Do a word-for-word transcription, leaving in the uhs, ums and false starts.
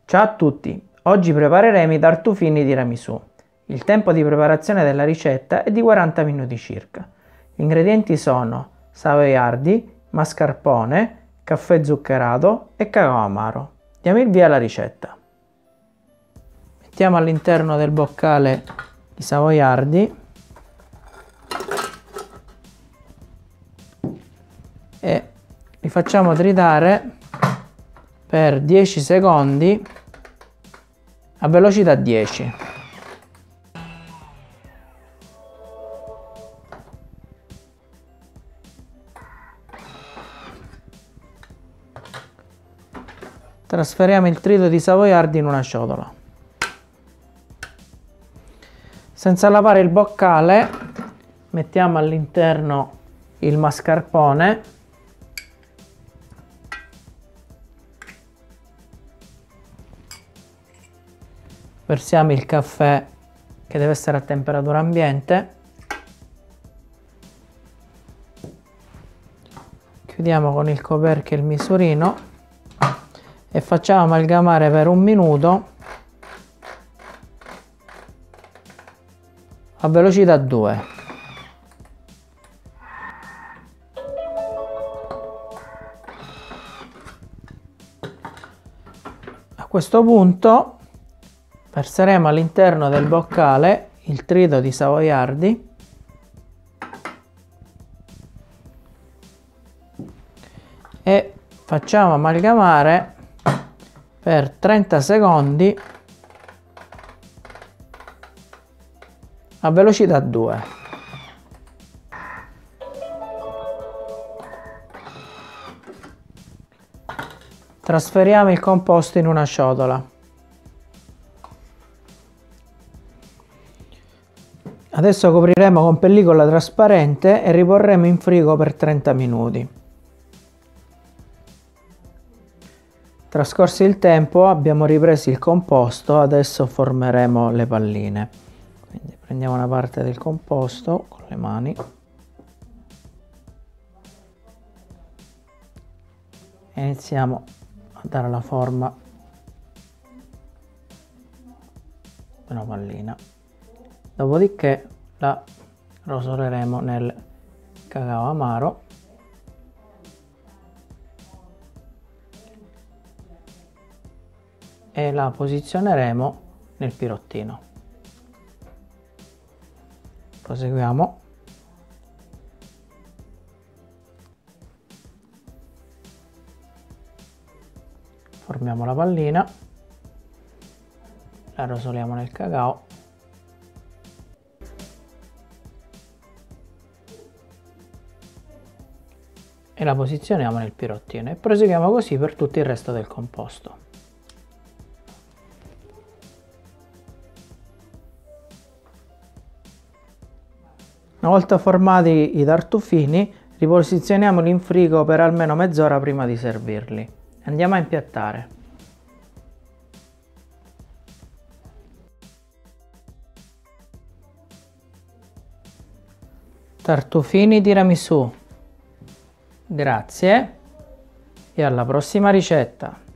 Ciao a tutti, oggi prepareremo i tartufini tiramisù. Il tempo di preparazione della ricetta è di quaranta minuti circa. Gli ingredienti sono savoiardi, mascarpone, caffè zuccherato e cacao amaro. Diamo il via alla ricetta. Mettiamo all'interno del boccale i savoiardi e li facciamo tritare per dieci secondi a velocità dieci. Trasferiamo il trito di savoiardi in una ciotola. Senza lavare il boccale mettiamo all'interno il mascarpone versiamo il caffè che deve essere a temperatura ambiente, chiudiamo con il coperchio il misurino e facciamo amalgamare per un minuto a velocità due. A questo punto verseremo all'interno del boccale il trito di savoiardi e facciamo amalgamare per trenta secondi a velocità due. Trasferiamo il composto in una ciotola. Adesso copriremo con pellicola trasparente e riporremo in frigo per trenta minuti. Trascorso il tempo abbiamo ripreso il composto, adesso formeremo le palline. Quindi prendiamo una parte del composto con le mani e iniziamo a dare la forma di una pallina. Dopodiché la rosoleremo nel cacao amaro e la posizioneremo nel pirottino. Proseguiamo. Formiamo la pallina, la rosoliamo nel cacao e la posizioniamo nel pirottino e proseguiamo così per tutto il resto del composto. Una volta formati i tartufini, riposizioniamoli in frigo per almeno mezz'ora prima di servirli. Andiamo a impiattare. Tartufini tiramisù. Grazie e alla prossima ricetta!